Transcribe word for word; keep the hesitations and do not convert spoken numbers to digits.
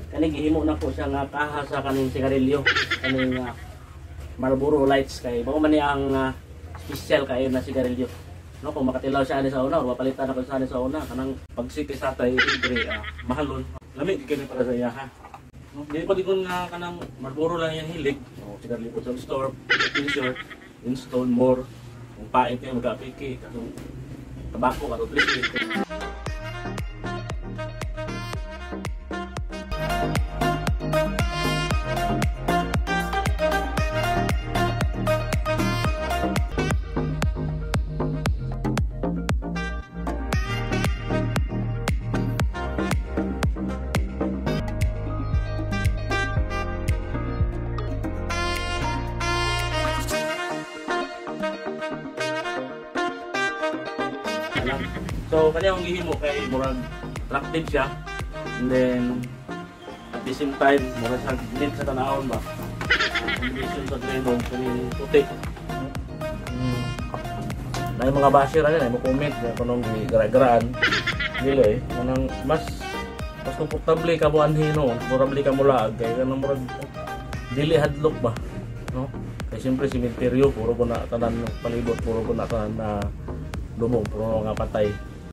Kani gihimo na po siya nga kaha sa kaning sigarilyo. Kaning uh, Marlboro Lights kay mao man ni ang uh, special kay na sigarilyo. No, kung makatilaw siya ani sa una, o mapalitan ako sa ani sa una, kanang pagsiti sa tay libre uh, mahalon. Lami kini para sa iya ha. No, di pa digon nga kanang Marlboro lang yang hilig. O sigarilyo po sa store, t-shirt, install more. Kung pait kayo mag-apiki, kasong tabako ka to please. So kanya ang gihimo kay murag attractive siya, and then at the same time murag sa ginit sa tanawon ba combination sa greno kaning puti. Mm. Na yung mga basher rin ay mo comment kung anong gara-garaan dili eh kanang mas mas komportable ka mo anhin no, komportable ka mo laag kay kanang murag dili hadlok ba no, kay siyempre cemetery puro ko na tanan palibot, puro ko na tanan na lumong, puro nga patay.